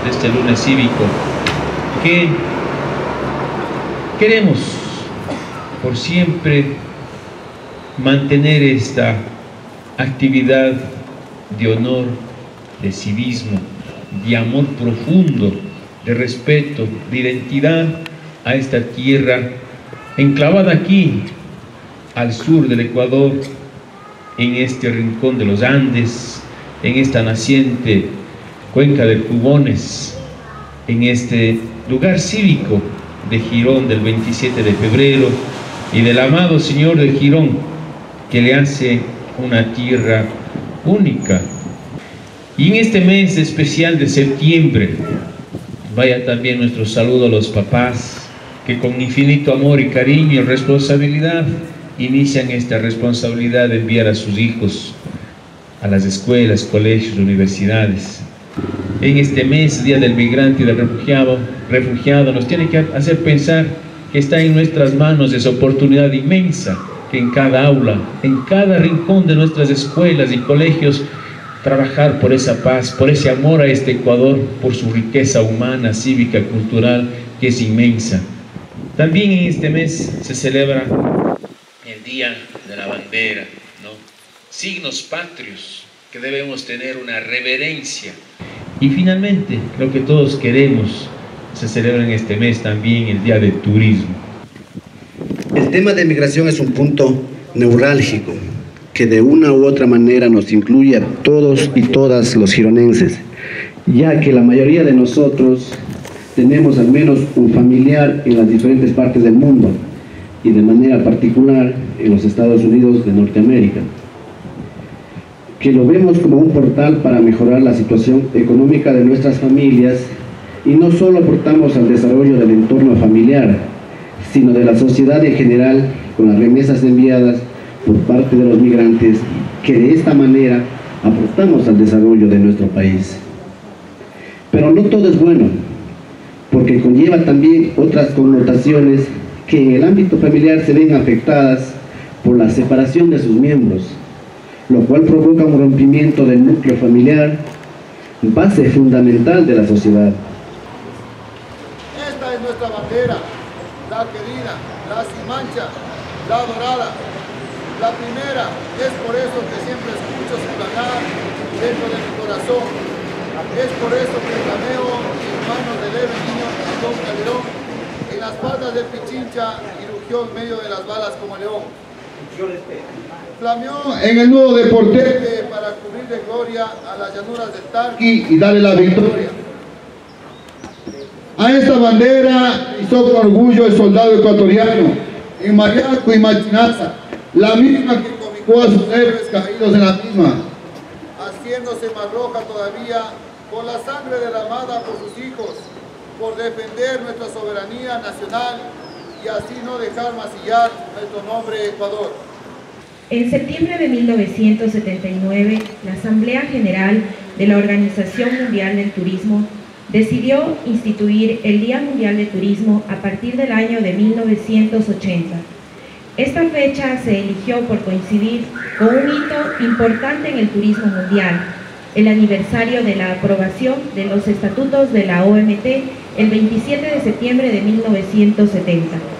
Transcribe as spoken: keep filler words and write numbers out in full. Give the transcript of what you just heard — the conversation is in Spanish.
de este lunes cívico, que queremos por siempre mantener esta actividad de honor, de civismo, de amor profundo, de respeto, de identidad a esta tierra enclavada aquí, al sur del Ecuador, en este rincón de los Andes, en esta naciente cuenca de Jubones, en este lugar cívico de Girón del veintisiete de febrero y del amado Señor de Girón, que le hace una tierra única. Y en este mes especial de septiembre, vaya también nuestro saludo a los papás que con infinito amor y cariño y responsabilidad inician esta responsabilidad de enviar a sus hijos a las escuelas, colegios, universidades. En este mes, Día del Migrante y del Refugiado, refugiado, nos tiene que hacer pensar que está en nuestras manos esa oportunidad inmensa, que en cada aula, en cada rincón de nuestras escuelas y colegios, trabajar por esa paz, por ese amor a este Ecuador, por su riqueza humana, cívica, cultural, que es inmensa. También en este mes se celebra el Día de la Bandera, ¿no? Signos patrios que debemos tener una reverencia. Y finalmente, lo que todos queremos, se celebra en este mes también el Día del Turismo. El tema de migración es un punto neurálgico que de una u otra manera nos incluye a todos y todas los gironenses, ya que la mayoría de nosotros tenemos al menos un familiar en las diferentes partes del mundo y de manera particular en los Estados Unidos de Norteamérica, que lo vemos como un portal para mejorar la situación económica de nuestras familias y no solo aportamos al desarrollo del entorno familiar, sino de la sociedad en general con las remesas enviadas por parte de los migrantes, que de esta manera aportamos al desarrollo de nuestro país. Pero no todo es bueno, porque conlleva también otras connotaciones que en el ámbito familiar se ven afectadas por la separación de sus miembros, lo cual provoca un rompimiento del núcleo familiar, base fundamental de la sociedad. Esta es nuestra bandera, la querida, la sin mancha, la dorada, la primera. Es por eso que siempre escucho su cantar dentro de mi corazón. Es por eso que flameo en manos del héroe niño Don Calderón, en las patas del Pichincha y rugió en medio de las balas como león. Flameó en el nudo de Portete para cubrir de gloria a las llanuras del Tarqui y darle la victoria. A esta bandera hizo con orgullo el soldado ecuatoriano, en Mariaco y Machinaza, la misma que cobijó a sus héroes caídos en la misma, haciéndose más roja todavía con la sangre derramada por sus hijos, por defender nuestra soberanía nacional y así no dejar mancillar nuestro nombre Ecuador. En septiembre de mil novecientos setenta y nueve, la Asamblea General de la Organización Mundial del Turismo decidió instituir el Día Mundial de Turismo a partir del año de mil novecientos ochenta. Esta fecha se eligió por coincidir con un hito importante en el turismo mundial, el aniversario de la aprobación de los estatutos de la O M T el veintisiete de septiembre de mil novecientos setenta.